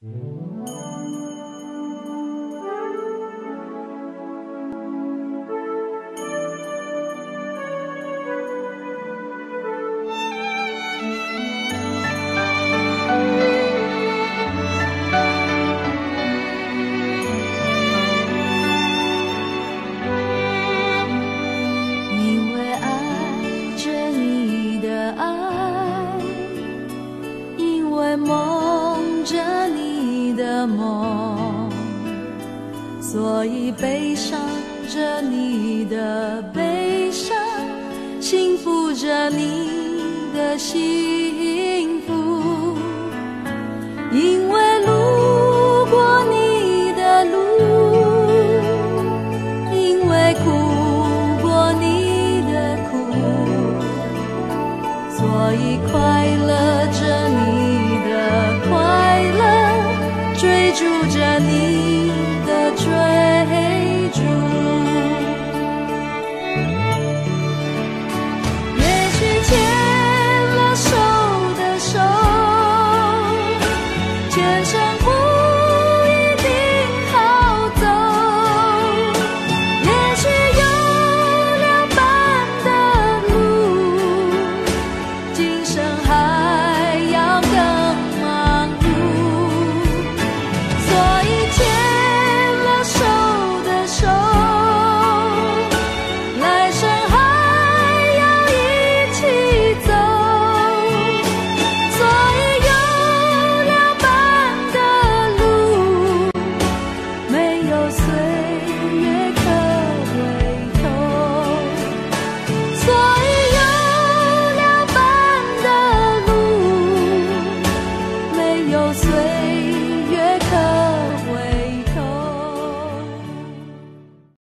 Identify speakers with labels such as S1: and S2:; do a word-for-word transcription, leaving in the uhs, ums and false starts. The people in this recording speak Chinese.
S1: 所以悲伤着你的悲伤，幸福着你的幸福。因为路过你的路，因为哭过你的苦，所以快乐着你的快乐，追逐着你的追逐。也许牵了手的手，牵上过